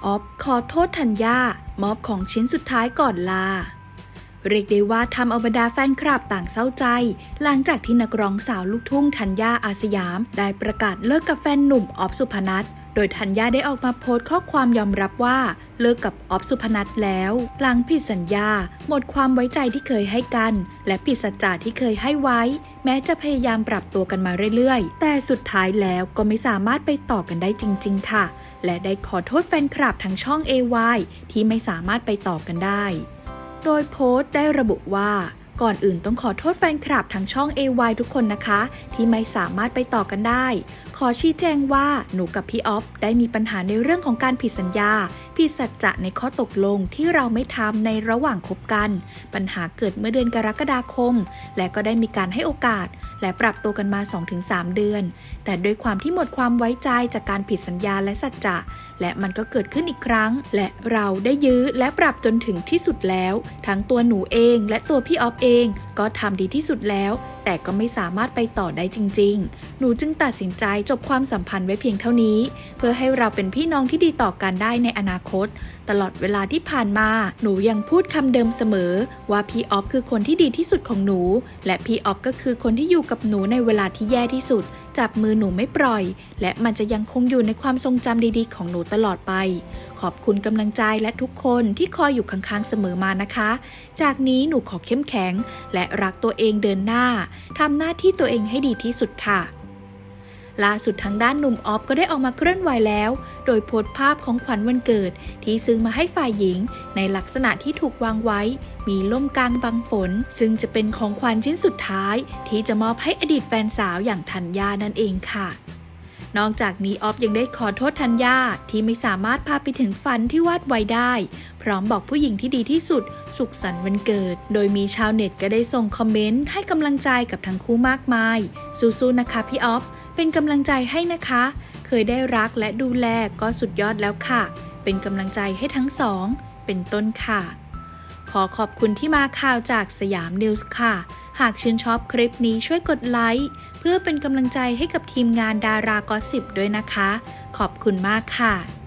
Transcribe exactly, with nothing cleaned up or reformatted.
ออฟขอโทษธัญญามอบของชิ้นสุดท้ายก่อนลาเรียกได้ว่าทำเอาบรรดาแฟนคลับต่างเศร้าใจหลังจากที่นักร้องสาวลูกทุ่งธัญญาอาสยามได้ประกาศเลิกกับแฟนหนุ่มออฟสุพนัทโดยธัญญาได้ออกมาโพสต์ข้อความยอมรับว่าเลิกกับออฟสุพนัทแล้วหลังผิดสัญญาหมดความไว้ใจที่เคยให้กันและผิดสัจจะที่เคยให้ไว้แม้จะพยายามปรับตัวกันมาเรื่อยๆแต่สุดท้ายแล้วก็ไม่สามารถไปต่อกันได้จริงๆค่ะและได้ขอโทษแฟนคลับทั้งช่อง เอ วาย ที่ไม่สามารถไปต่อกันได้โดยโพสต์ได้ระบุว่าก่อนอื่นต้องขอโทษแฟนคลับทั้งช่อง เอ วาย ทุกคนนะคะที่ไม่สามารถไปต่อกันได้ขอชี้แจงว่าหนูกับพี่ออฟได้มีปัญหาในเรื่องของการผิดสัญญาผิดสัจจะในข้อตกลงที่เราไม่ทำในระหว่างคบกันปัญหาเกิดเมื่อเดือนกรกฎาคมและก็ได้มีการให้โอกาสและปรับตัวกันมา สองถึงสาม เดือนแต่ด้วยความที่หมดความไว้ใจจากการผิดสัญญาและสัจจะและมันก็เกิดขึ้นอีกครั้งและเราได้ยื้อและปรับจนถึงที่สุดแล้วทั้งตัวหนูเองและตัวพี่ออฟเองก็ทำดีที่สุดแล้วแต่ก็ไม่สามารถไปต่อได้จริงๆหนูจึงตัดสินใจจบความสัมพันธ์ไว้เพียงเท่านี้เพื่อให้เราเป็นพี่น้องที่ดีต่อกันได้ในอนาคตตลอดเวลาที่ผ่านมาหนูยังพูดคำเดิมเสมอว่าพี่ออฟคือคนที่ดีที่สุดของหนูและพี่ออฟก็คือคนที่อยู่กับหนูในเวลาที่แย่ที่สุดจับมือหนูไม่ปล่อยและมันจะยังคงอยู่ในความทรงจำดีๆของหนูตลอดไปขอบคุณกำลังใจและทุกคนที่คอยอยู่ข้างๆเสมอมานะคะจากนี้หนูขอเข้มแข็งและรักตัวเองเดินหน้าทำหน้าที่ตัวเองให้ดีที่สุดค่ะล่าสุดทางด้านหนุ่มออฟก็ได้ออกมาเคลื่อนไหวแล้วโดยโพสต์ภาพของขวัญวันเกิดที่ซื้อมาให้ฝ่ายหญิงในลักษณะที่ถูกวางไว้มีล่มกลางบังฝนซึ่งจะเป็นของขวัญชิ้นสุดท้ายที่จะมอบให้อดีตแฟนสาวอย่างธัญญานั่นเองค่ะนอกจากนี้ออฟยังได้ขอโทษธัญญาที่ไม่สามารถพาไปถึงฝันที่วาดไว้ได้พร้อมบอกผู้หญิงที่ดีที่สุดสุขสันต์วันเกิดโดยมีชาวเน็ตก็ได้ส่งคอมเมนต์ให้กำลังใจกับทั้งคู่มากมายสู้ๆนะคะพี่ออฟเป็นกำลังใจให้นะคะเคยได้รักและดูแลก็สุดยอดแล้วค่ะเป็นกำลังใจให้ทั้งสองเป็นต้นค่ะขอขอบคุณที่มาข่าวจากสยามนิวส์ค่ะหากชื่นชอบคลิปนี้ช่วยกดไลค์เพื่อเป็นกำลังใจให้กับทีมงานดารากอสซิปด้วยนะคะขอบคุณมากค่ะ